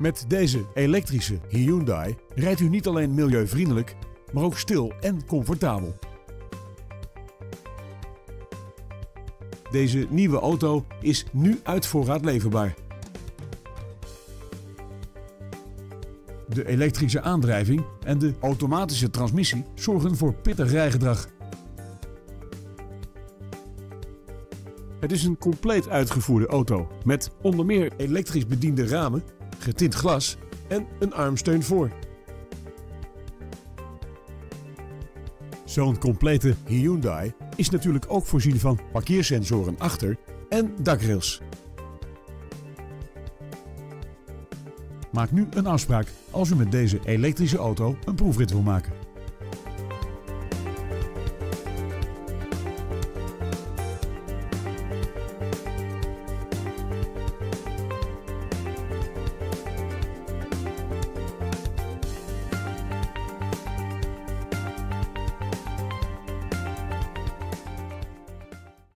Met deze elektrische Hyundai rijdt u niet alleen milieuvriendelijk, maar ook stil en comfortabel. Deze nieuwe auto is nu uit voorraad leverbaar. De elektrische aandrijving en de automatische transmissie zorgen voor pittig rijgedrag. Het is een compleet uitgevoerde auto met onder meer elektrisch bediende ramen, getint glas en een armsteun voor. Zo'n complete Hyundai is natuurlijk ook voorzien van parkeersensoren achter en dakrails. Maak nu een afspraak als u met deze elektrische auto een proefrit wil maken.